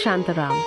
Shantaram.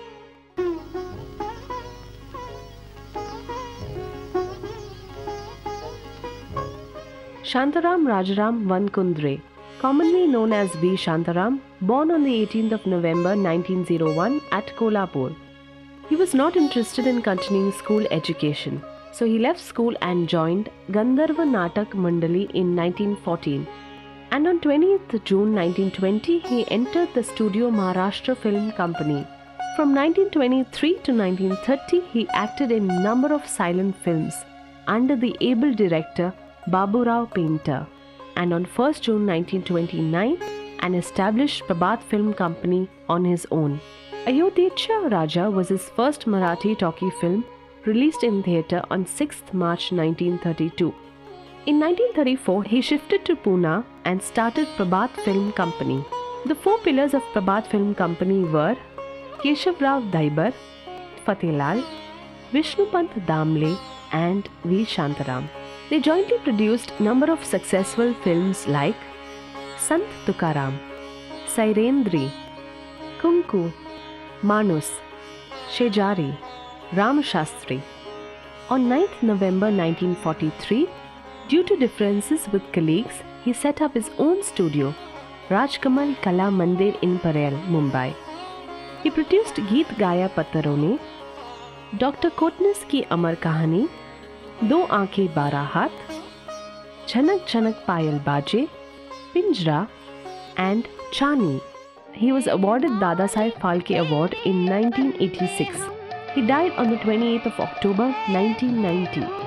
Shantaram Rajaram Vankundre, commonly known as V. Shantaram, born on the 18th of November 1901 at Kolhapur. He was not interested in continuing school education, so he left school and joined Gandharva Natak Mandali in 1914. And on 20th June 1920, he entered the Studio Maharashtra Film Company. From 1923 to 1930, he acted in a number of silent films under the able director Baburao Painter, and on 1st June 1929, an established Prabhat Film Company on his own. Ayodhya Raja was his first Marathi talkie film, released in theatre on 6th March 1932. In 1934, he shifted to Pune and started Prabhat Film Company. The four pillars of Prabhat Film Company were Keshavrao Daibar, Fathelal, Vishnupant Damle and V. Shantaram. They jointly produced a number of successful films like Sant Tukaram, Sairendri, Kunku, Manus, Shejari, Ram Shastri. On 9th November 1943, due to differences with colleagues, he set up his own studio, Rajkamal Kala Mandir in Parel, Mumbai. He produced Geet Gaya Pattarone, Dr. Kotnis Ki Amar Kahani, Do Aankhein Bara Haath, Jhanak Jhanak Payal Baje, Pinjra and Chani. He was awarded Dada Saheb Phalke Award in 1986. He died on the 28th of October 1990.